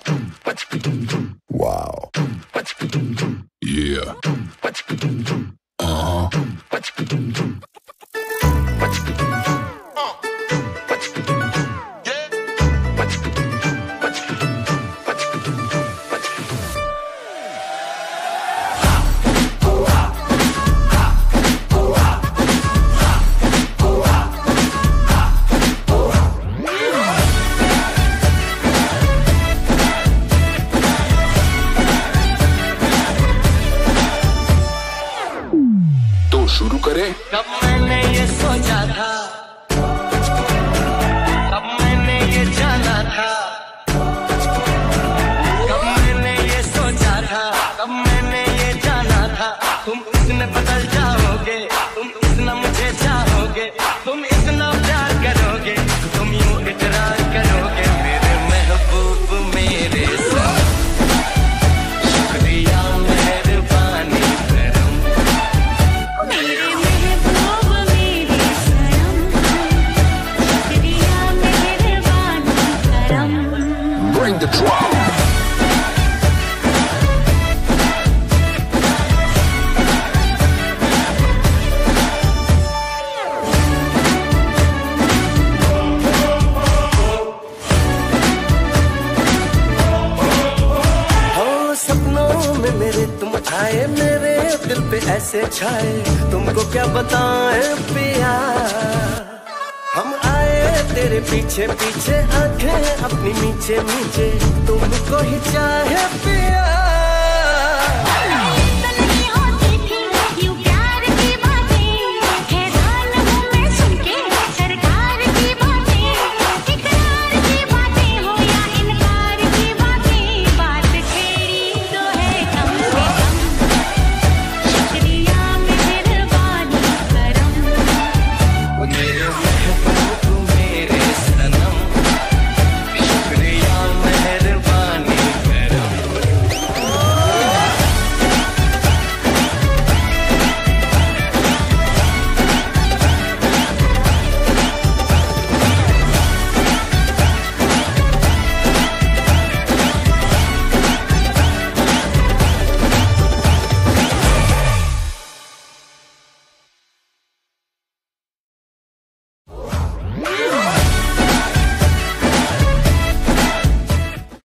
Wow. Yeah. Uh-huh. तो शुरू करें। कब मैंने ये सोचा था, कब मैंने ये जाना था, कब मैंने ये सोचा था, कब मैंने ये जाना था। तुम इतने बदल जाओगे, तुम इतना मुझे चाहोगे, तुम इतना प्यार करोगे, तुम यूं इकरार करोगे मेरे महबूब मेरे साथ। शुक्रिया मेहरबानी करम, मेरे महबूब मेरे सनम, शुक्रिया मेहरबानी करम। Bring the drum. सपनों में मेरे तुम आए, मेरे दिल पे ऐसे छाए, तुमको क्या बताएं पिया। हम आए तेरे पीछे पीछे, आंखें अपनी नीचे नीचे, तुमको ही चाहे पिया।